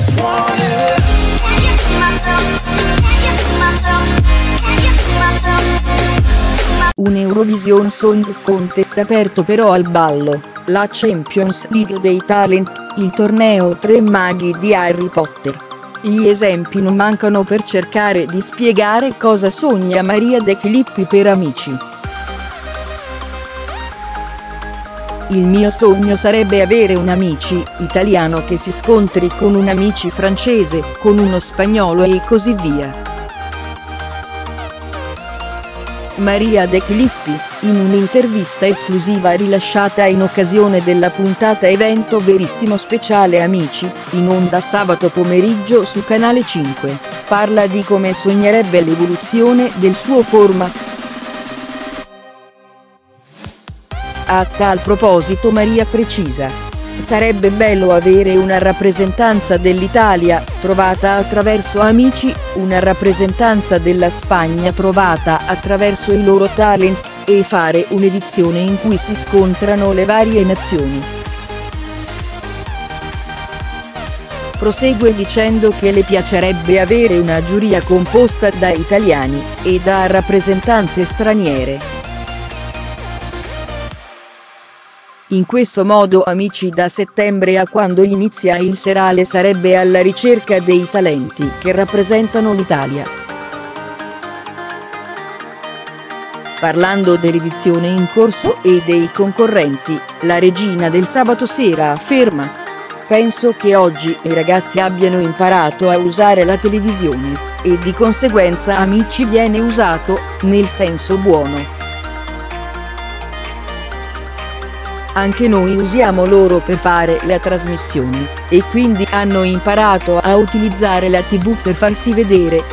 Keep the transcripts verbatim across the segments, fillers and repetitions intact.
just wanna. Can you see myself? Can you see myself? Can you see myself? Un Eurovision Song Contest aperto però al ballo, la Champions League dei talent, il torneo Tre Maghi di Harry Potter. Gli esempi non mancano per cercare di spiegare cosa sogna Maria De Filippi per Amici. Il mio sogno sarebbe avere un Amici italiano che si scontri con un Amici francese, con uno spagnolo e così via. Maria De Filippi, in un'intervista esclusiva rilasciata in occasione della puntata evento Verissimo speciale Amici, in onda sabato pomeriggio su Canale cinque, parla di come sognerebbe l'evoluzione del suo format. A tal proposito Maria precisa: sarebbe bello avere una rappresentanza dell'Italia, trovata attraverso Amici, una rappresentanza della Spagna trovata attraverso i loro talent, e fare un'edizione in cui si scontrano le varie nazioni. Prosegue dicendo che le piacerebbe avere una giuria composta da italiani, e da rappresentanze straniere. In questo modo Amici da settembre a quando inizia il serale sarebbe alla ricerca dei talenti che rappresentano l'Italia. Parlando dell'edizione in corso e dei concorrenti, la regina del sabato sera afferma: penso che oggi i ragazzi abbiano imparato a usare la televisione, e di conseguenza Amici viene usato, nel senso buono. Anche noi usiamo loro per fare le trasmissioni, e quindi hanno imparato a utilizzare la tivù per farsi vedere.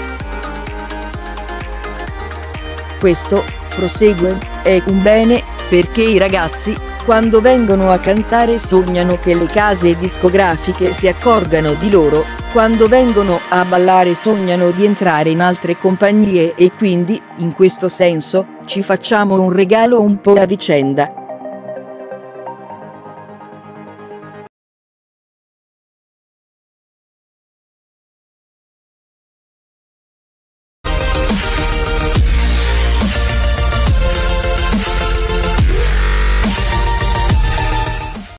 Questo, prosegue, è un bene, perché i ragazzi, quando vengono a cantare sognano che le case discografiche si accorgano di loro, quando vengono a ballare sognano di entrare in altre compagnie e quindi, in questo senso, ci facciamo un regalo un po' a vicenda.